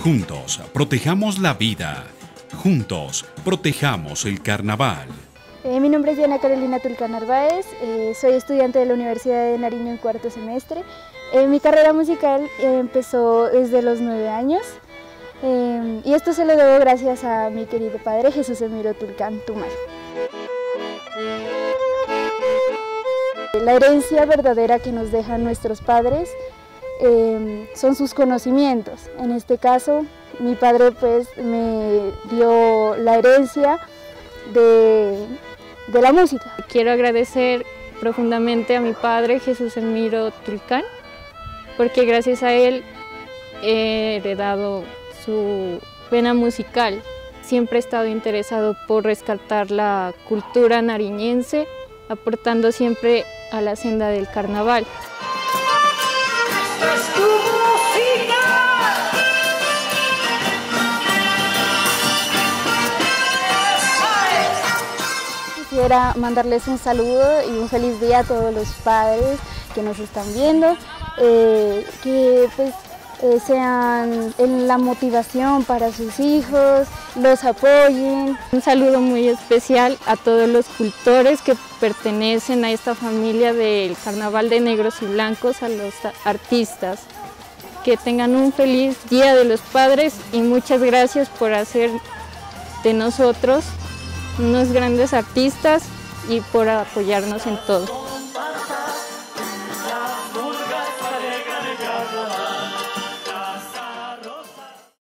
Juntos, protejamos la vida. Juntos, protejamos el carnaval. Mi nombre es Diana Carolina Tulcán Narváez, soy estudiante de la Universidad de Nariño en cuarto semestre. Mi carrera musical empezó desde los 9 años y esto se lo debo gracias a mi querido padre Jesús Emiro Tulcán Tumal. La herencia verdadera que nos dejan nuestros padres son sus conocimientos. En este caso, mi padre pues me dio la herencia de la música. Quiero agradecer profundamente a mi padre Jesús Emiro Tulcán, porque gracias a él he heredado su vena musical. Siempre he estado interesado por rescatar la cultura nariñense, aportando siempre a la senda del carnaval. Quisiera mandarles un saludo y un feliz día a todos los padres que nos están viendo, que pues sean en la motivación para sus hijos, los apoyen. Un saludo muy especial a todos los cultores que pertenecen a esta familia del Carnaval de Negros y Blancos, a los artistas. Que tengan un feliz Día de los Padres y muchas gracias por hacer de nosotros unos grandes artistas y por apoyarnos en todo.